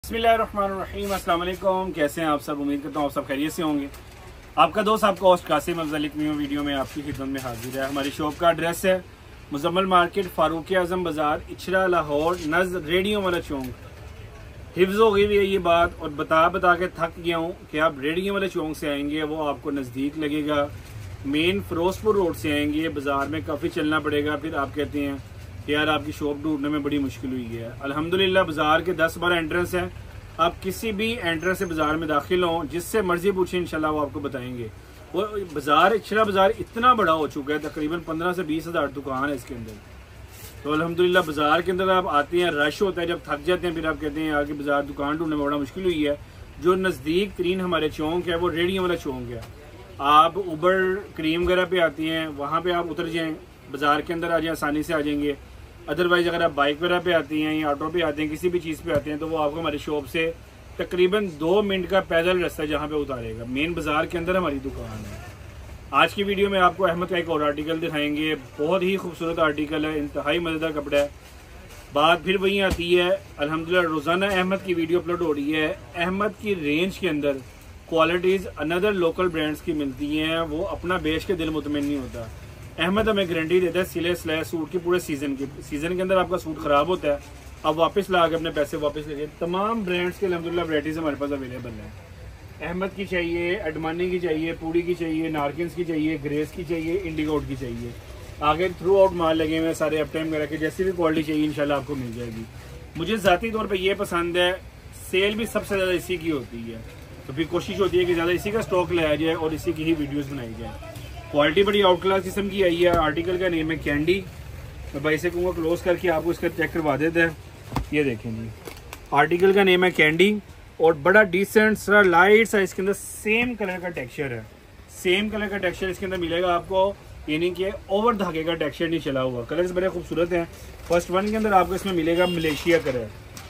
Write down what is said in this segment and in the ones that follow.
बिस्मिल्लाहिर्रहमानिर्रहीम, अस्सलाम वालेकुम। कैसे हैं आप सब? उम्मीद करता हूँ आप सब खैरियत से होंगे। आपका दोस्त आपका होस्ट कासिम अफजल एक न्यू वीडियो में आपकी खिदमत में हाजिर है। हमारी शॉप का एड्रेस है मुजम्मल मार्केट, फारूक आजम बाज़ार, इचरा, लाहौर, नज़ रेडियो वाला चौंक। हिफ्ज़ हो गई है ये बात और बता के थक गया हूँ कि आप रेडियो वाले चौंक से आएंगे वो आपको नज़दीक लगेगा। मेन फिरोजपुर रोड से आएंगे, बाज़ार में काफ़ी चलना पड़ेगा। फिर आप कहते हैं कि यार आपकी शॉप ढूंढने में बड़ी मुश्किल हुई है। अल्हम्दुलिल्लाह बाज़ार के 10-12 एंट्रेंस हैं। आप किसी भी एंट्रेंस से बाज़ार में दाखिल हों, जिससे मर्जी पूछें इंशाल्लाह वो आपको बताएंगे। वो बाज़ार इचरा बाज़ार इतना बड़ा हो चुका है, तकरीबन 15 से 20 हज़ार दुकान है इसके अंदर। तो अल्हम्दुलिल्लाह बाज़ार के अंदर आप आते हैं, रश होता है, जब थक जाते हैं फिर आप कहते हैं आगे बाज़ार दुकान ढूंढने में बड़ा मुश्किल हुई है। जो नज़दीक तरीन हमारे चौंक है वो रेडियो वाला चौंक है। आप उबर क्रीम वगैरह पे आती हैं, वहाँ पे आप उतर जाएँ, बाज़ार के अंदर आ जाएँ, आसानी से आ जाएंगे। अदरवाइज़ अगर आप बाइक वगैरह पे आती हैं या ऑटो पे आते हैं, किसी भी चीज़ पे आते हैं, तो वो आपको हमारी शॉप से तकरीबन 2 मिनट का पैदल रास्ता जहाँ पे उतारेगा। मेन बाज़ार के अंदर हमारी दुकान है। आज की वीडियो में आपको अहमद का एक और आर्टिकल दिखाएंगे। बहुत ही खूबसूरत आर्टिकल है, इंतहाई मज़ेदार कपड़ा है। बात फिर वही आती है, अल्हम्दुलिल्लाह रोज़ाना अहमद की वीडियो अपलोड हो रही है। अहमद की रेंज के अंदर क्वालिटीज़ अनदर लोकल ब्रांड्स की मिलती हैं, वो अपना बेच के दिल मुतमईन नहीं होता। अहमद हमें गारंटी देता है सिले सिलाए सूट की पूरे सीजन के अंदर आपका सूट ख़राब होता है, आप वापस ला के अपने पैसे वापस लीजिए। तमाम ब्रांड्स के अल्हम्दुलिल्लाह वैराइटीज़ हमारे पास अवेलेबल है। अहमद की चाहिए, अडमानी की चाहिए, पूड़ी की चाहिए, नारकिन्स की चाहिए, ग्रेस की चाहिए, इंडिगोट की चाहिए। आगे थ्रू आउट माल लगे हुए सारे अप टाइम वगैरह के, जैसी भी क्वालिटी चाहिए इंशाल्लाह आपको मिल जाएगी। मुझे ज़ाती तौर पर ये पसंद है, सेल भी सबसे ज़्यादा इसी की होती है, तो फिर कोशिश होती है कि ज़्यादा इसी का स्टॉक लाया जाए और इसी की ही वीडियोज़ बनाई जाए। क्वालिटी बड़ी आउट क्लास किस्म की आई है। आर्टिकल का नेम है कैंडी। मैं भाई से कहूँगा क्लोज करके आपको इसका चेक करवा देते हैं। ये देखें जी, आर्टिकल का नेम है कैंडी और बड़ा डिसेंट सा लाइट सा इसके अंदर सेम कलर का टेक्सचर है। सेम कलर का टेक्सचर इसके अंदर मिलेगा आपको, यानी कि ओवर धागे का टेक्सचर नहीं चला हुआ। कलर्स बड़े खूबसूरत हैं। फर्स्ट वन के अंदर आपको इसमें मिलेगा मलेशिया कलर,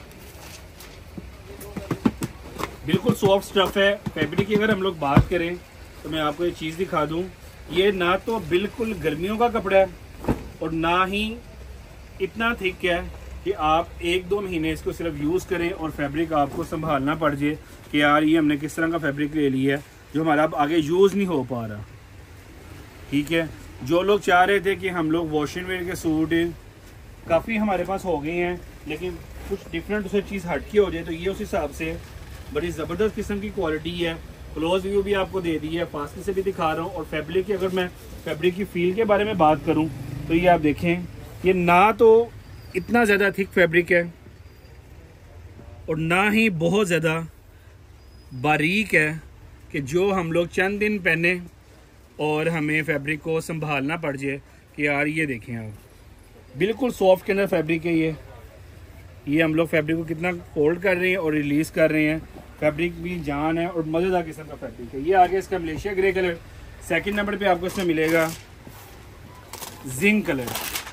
बिल्कुल सॉफ्ट स्टफ है। फैब्रिक की अगर हम लोग बात करें तो मैं आपको एक चीज़ दिखा दूँ, ये ना तो बिल्कुल गर्मियों का कपड़ा है और ना ही इतना थिक है कि आप 1-2 महीने इसको सिर्फ यूज़ करें और फैब्रिक आपको संभालना पड़ जाए कि यार ये हमने किस तरह का फैब्रिक ले लिया है जो हमारा अब आगे यूज़ नहीं हो पा रहा। ठीक है, जो लोग चाह रहे थे कि हम लोग वॉशिंग वेयर के सूट काफ़ी हमारे पास हो गए हैं, लेकिन कुछ डिफरेंट उसे चीज़ हटके हो जाए, तो ये उस हिसाब से बड़ी ज़बरदस्त किस्म की क्वालिटी है। क्लोज व्यू भी आपको दे दी है, फास्ट से भी दिखा रहा हूँ। और फैब्रिक की अगर मैं फैब्रिक की फील के बारे में बात करूँ तो ये आप देखें, ये ना तो इतना ज़्यादा थिक फैब्रिक है और ना ही बहुत ज़्यादा बारीक है कि जो हम लोग चंद दिन पहने और हमें फैब्रिक को संभालना पड़ जाए कि यार ये देखें आप, बिल्कुल सॉफ्ट के अंदर फैब्रिक है। ये हम लोग फैब्रिक को कितना फोल्ड कर रहे हैं और रिलीज़ कर रहे हैं। फैब्रिक भी जान है और मज़ेदार किस्म का फैब्रिक है। ये आगे इसका Malaysia grey colour. Second number पे आपको इसमें मिलेगा जिंक कलर।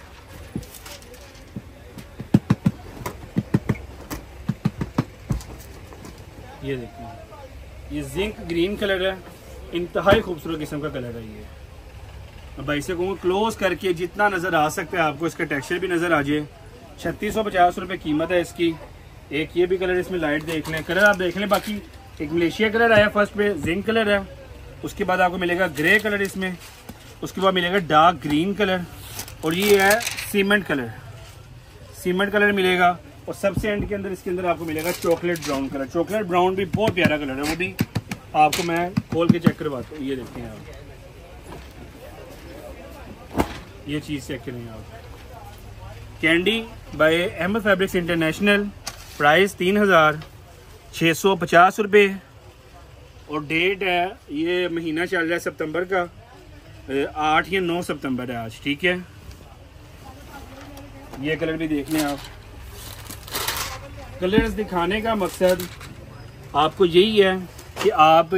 ये देखिए, ये जिंक ग्रीन कलर है, इंतहाई खूबसूरत किस्म का कलर है। ये अब भाई से कहूँगा क्लोज करके जितना नज़र आ सकता है आपको इसका टेक्सचर भी नज़र आ जाए। 3650 रुपये कीमत है इसकी। एक ये भी कलर इसमें लाइट देख लें, कलर आप देख लें। बाकी एक मलेशिया कलर आया फर्स्ट पे, जिंक कलर है। उसके बाद आपको मिलेगा ग्रे कलर इसमें, उसके बाद मिलेगा डार्क ग्रीन कलर और ये है सीमेंट कलर। सीमेंट कलर मिलेगा और सबसे एंड के अंदर इसके अंदर आपको मिलेगा chocolate brown colour. Chocolate brown भी बहुत प्यारा कलर है, वो भी आपको मैं खोल के चेक करवाता हूँ। ये देखते हैं आप, ये चीज़ चेक करें आप। Candy by Ahmad fabrics international, price 3650 रुपये और डेट है, ये महीना चल रहा है सितंबर का, 8 या 9 सितंबर है आज। ठीक है, ये कलर भी देख लें आप। कलर्स दिखाने का मकसद आपको यही है कि आप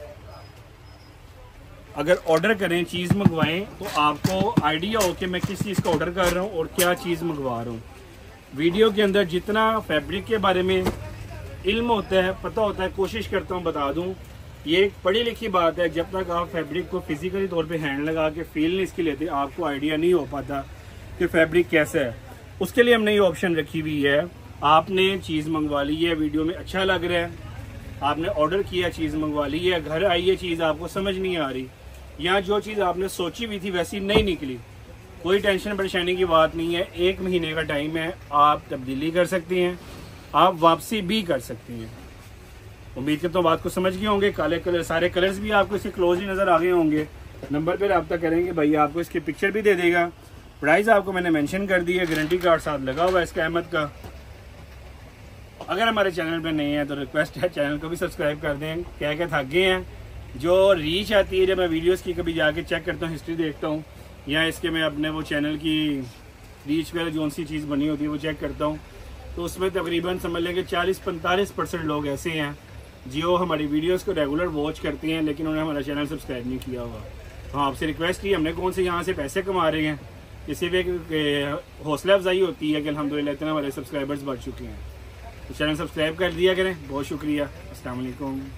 अगर ऑर्डर करें, चीज़ मंगवाएं, तो आपको आइडिया हो कि मैं किस चीज़ का ऑर्डर कर रहा हूँ और क्या चीज़ मंगवा रहा हूँ। वीडियो के अंदर जितना फैब्रिक के बारे में इल्म होता है, पता होता है, कोशिश करता हूँ बता दूँ। ये एक पढ़ी लिखी बात है, जब तक आप फैब्रिक को फिजिकली तौर पे हैंड लगा के फील नहीं इसकी लेते, आपको आइडिया नहीं हो पाता कि फैब्रिक कैसा है। उसके लिए हमने ये ऑप्शन रखी हुई है, आपने चीज़ मंगवा ली है, वीडियो में अच्छा लग रहा है, आपने ऑर्डर किया, चीज़ मंगवा ली है, घर आई है चीज़, आपको समझ नहीं आ रही या जो चीज़ आपने सोची भी थी वैसी नहीं निकली, कोई टेंशन परेशानी की बात नहीं है। 1 महीने का टाइम है, आप तब्दीली कर सकती हैं, आप वापसी भी कर सकती हैं। उम्मीद करता हूँ बात को समझ गए होंगे। काले कलर, सारे कलर्स भी आपको इसके क्लोजली नज़र आ गए होंगे। नंबर पर रब्ता करेंगे, भाई आपको इसकी पिक्चर भी दे देगा। प्राइस आपको मैंने मेंशन कर दी है, गारंटी कार्ड साथ लगा हुआ है इसका अहमद का। अगर हमारे चैनल पे नहीं है तो रिक्वेस्ट है चैनल को भी सब्सक्राइब कर दें। कह के थक गए हैं, जो रीच आती है जब मैं वीडियोस की कभी जाके चेक करता हूँ, हिस्ट्री देखता हूँ या इसके मैं अपने वो चैनल की रीच वगैरह जो सी चीज़ बनी होती है वो चेक करता हूँ, तो उसमें तकरीबन समझ लें कि 40-45% लोग ऐसे हैं जो हमारी वीडियोस को रेगुलर वॉच करते हैं लेकिन उन्होंने हमारा चैनल सब्सक्राइब नहीं किया हुआ। तो आपसे रिक्वेस्ट की, हमने कौन से यहाँ से पैसे कमा रहे हैं, इसी पे हौसला अफजाई होती है कि अल्हम्दुलिल्लाह इतना हमारे सब्सक्राइबर्स बढ़ चुके हैं। तो चैनल सब्सक्राइब कर दिया करें। बहुत शुक्रिया। अस्सलाम वालेकुम।